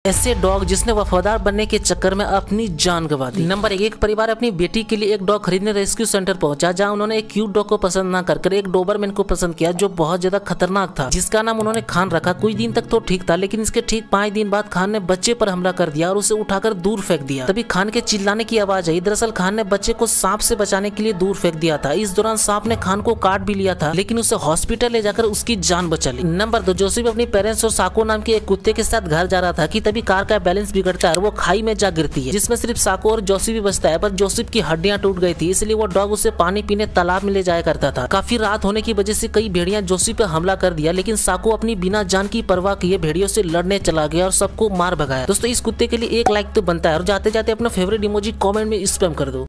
ऐसे डॉग जिसने वफादार बनने के चक्कर में अपनी जान गंवा दी। नंबर एक परिवार अपनी बेटी के लिए एक डॉग खरीदने रेस्क्यू सेंटर पहुंचा, जहां उन्होंने एक क्यूट डॉग को पसंद न कर एक डोबरमैन को पसंद किया जो बहुत ज्यादा खतरनाक था, जिसका नाम उन्होंने खान रखा। कुछ दिन तक तो ठीक था, लेकिन इसके ठीक 5 दिन बाद खान ने बच्चे पर हमला कर दिया और उसे उठाकर दूर फेंक दिया। तभी खान के चिल्लाने की आवाज आई। दरअसल खान ने बच्चे को सांप से बचाने के लिए दूर फेंक दिया था। इस दौरान सांप ने खान को काट भी लिया था, लेकिन उसे हॉस्पिटल ले जाकर उसकी जान बचा ली। नंबर 2 जोसेफ अपनी पेरेंट्स और साको नाम के एक कुत्ते के साथ घर जा रहा था कि तभी कार का बैलेंस बिगड़ता है और वो खाई में जा गिरती है, जिसमें सिर्फ साको और जोसेफ भी बचता है। पर जोसेफ की हड्डियां टूट गई थी, इसलिए वो डॉग उसे पानी पीने तालाब में ले जाया करता था। काफी रात होने की वजह से कई भेड़िया जोसेफ पे हमला कर दिया, लेकिन साको अपनी बिना जान की परवाह किए भेड़ियों से लड़ने चला गया और सबको मार भगाया। दोस्तों इस कुत्ते के लिए 1 लाइक तो बनता है और जाते जाते अपना फेवरेट इमोजी कमेंट में स्पैम कर दो।